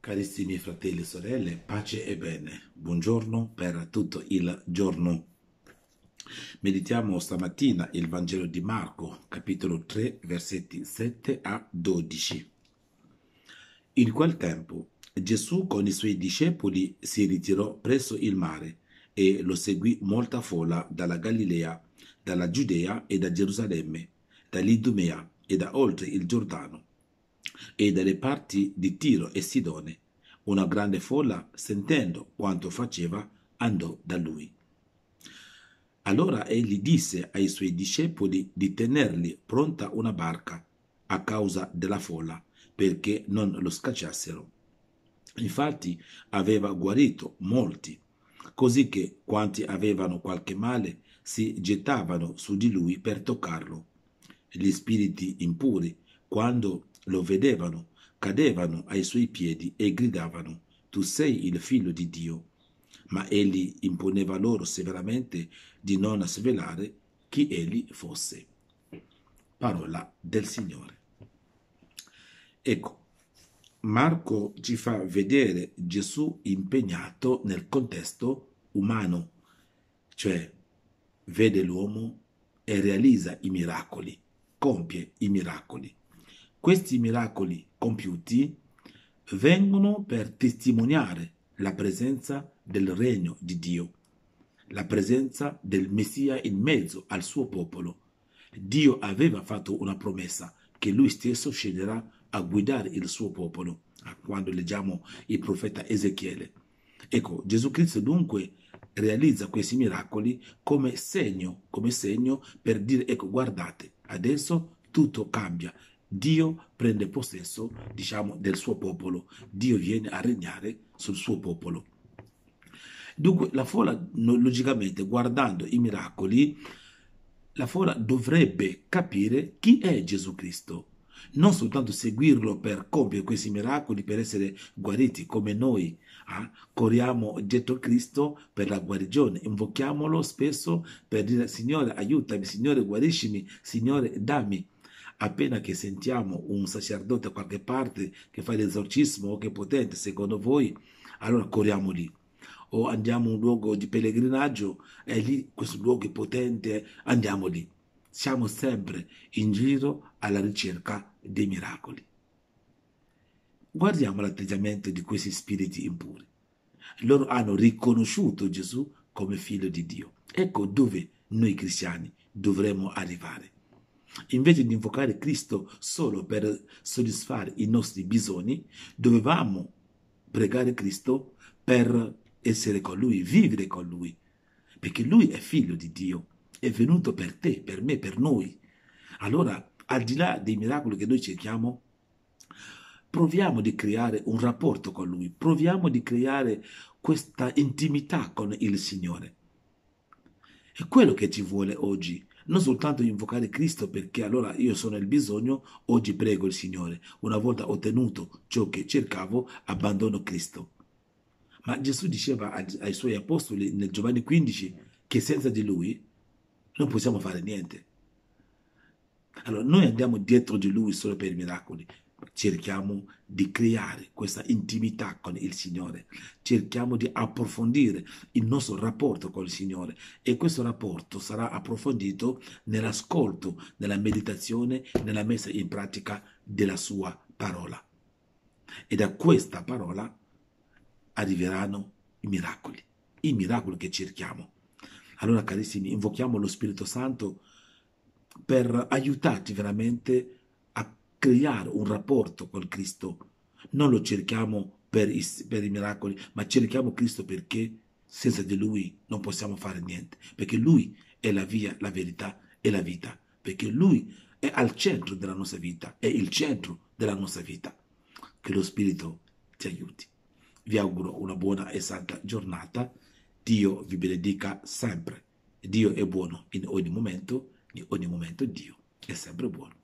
Carissimi fratelli e sorelle, pace e bene. Buongiorno per tutto il giorno. Meditiamo stamattina il Vangelo di Marco, capitolo 3, versetti 7 a 12. In quel tempo Gesù con i suoi discepoli si ritirò presso il mare e lo seguì molta folla dalla Galilea, dalla Giudea e da Gerusalemme, dall'Idumea e da oltre il Giordano e dalle parti di Tiro e Sidone. Una grande folla, sentendo quanto faceva, andò da lui. Allora egli disse ai suoi discepoli di tenergli pronta una barca a causa della folla, perché non lo scacciassero. Infatti aveva guarito molti, così che quanti avevano qualche male si gettavano su di lui per toccarlo. Gli spiriti impuri, quando lo vedevano, cadevano ai suoi piedi e gridavano: Tu sei il figlio di Dio. Ma egli imponeva loro severamente di non svelare chi egli fosse. Parola del Signore. Ecco, Marco ci fa vedere Gesù impegnato nel contesto umano, cioè vede l'uomo e realizza i miracoli, compie i miracoli. Questi miracoli compiuti vengono per testimoniare la presenza del regno di Dio, la presenza del Messia in mezzo al suo popolo. Dio aveva fatto una promessa che lui stesso scenderà a guidare il suo popolo, quando leggiamo il profeta Ezechiele. Ecco, Gesù Cristo dunque realizza questi miracoli come segno per dire: ecco, guardate, adesso tutto cambia. Dio prende possesso, del suo popolo. Dio viene a regnare sul suo popolo. Dunque la folla, logicamente, guardando i miracoli, la folla dovrebbe capire chi è Gesù Cristo. Non soltanto seguirlo per compiere questi miracoli, per essere guariti come noi. Corriamo dietro Cristo per la guarigione, invochiamolo spesso per dire: Signore aiutami, Signore guariscimi, Signore dammi. Appena che sentiamo un sacerdote da qualche parte che fa l'esorcismo, che è potente secondo voi, allora corriamo lì. O andiamo a un luogo di pellegrinaggio e lì questo luogo è potente, andiamo lì. Siamo sempre in giro alla ricerca dei miracoli. Guardiamo l'atteggiamento di questi spiriti impuri. Loro hanno riconosciuto Gesù come figlio di Dio. Ecco dove noi cristiani dovremmo arrivare. Invece di invocare Cristo solo per soddisfare i nostri bisogni, dovevamo pregare Cristo per essere con Lui, vivere con Lui, perché Lui è figlio di Dio, è venuto per te, per me, per noi. Allora, al di là dei miracoli che noi cerchiamo, proviamo di creare un rapporto con Lui, proviamo di creare questa intimità con il Signore. È quello che ci vuole oggi. Non soltanto invocare Cristo perché allora io sono il bisogno, oggi prego il Signore. Una volta ottenuto ciò che cercavo, abbandono Cristo. Ma Gesù diceva ai suoi apostoli nel Giovanni 15 che senza di Lui non possiamo fare niente. Allora noi andiamo dietro di Lui solo per i miracoli. Cerchiamo di creare questa intimità con il Signore, cerchiamo di approfondire il nostro rapporto con il Signore e questo rapporto sarà approfondito nell'ascolto, nella meditazione, nella messa in pratica della sua parola. E da questa parola arriveranno i miracoli che cerchiamo. Allora, carissimi, invochiamo lo Spirito Santo per aiutarci veramente a creare un rapporto con Cristo. Non lo cerchiamo per i miracoli, ma cerchiamo Cristo perché senza di Lui non possiamo fare niente, perché Lui è la via, la verità e la vita, perché Lui è al centro della nostra vita, è il centro della nostra vita. Che lo Spirito ti aiuti. Vi auguro una buona e santa giornata. Dio vi benedica sempre. Dio è buono in ogni momento Dio è sempre buono.